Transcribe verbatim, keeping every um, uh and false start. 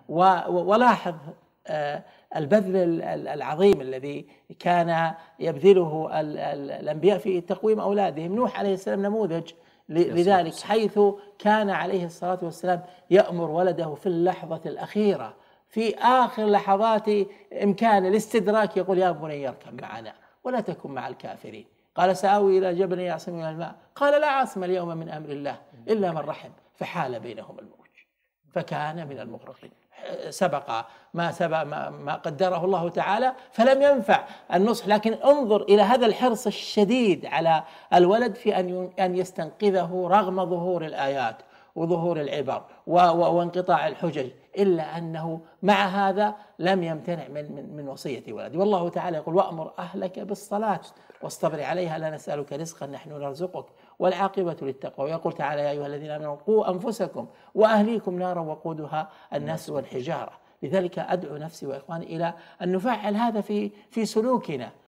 ولاحظ البذل العظيم الذي كان يبذله الأنبياء في تقويم أولادهم. نوح عليه السلام نموذج لذلك، حيث كان عليه الصلاة والسلام يأمر ولده في اللحظة الأخيرة، في آخر لحظات إمكان الاستدراك، يقول يا بني اركب معنا ولا تكن مع الكافرين. قال سآوي إلى جبل يعصمني من الماء، قال لا عاصم اليوم من أمر الله إلا من رحم، فحال بينهم الموج فكان من المغرقين. سبق ما سبق ما قدره الله تعالى فلم ينفع النصح، لكن انظر إلى هذا الحرص الشديد على الولد في أن أن يستنقذه رغم ظهور الآيات وظهور العبر وانقطاع الحجج، إلا أنه مع هذا لم يمتنع من من, من وصية ولده. والله تعالى يقول وأمر أهلك بالصلاة واصطبر عليها لا نسألك رزقا نحن نرزقك والعاقبة للتقوى. ويقول تعالى يا أيها الذين آمنوا قوا أنفسكم وأهليكم نارا وقودها الناس والحجارة. لذلك أدعو نفسي وإخواني إلى أن نفعل هذا في في سلوكنا.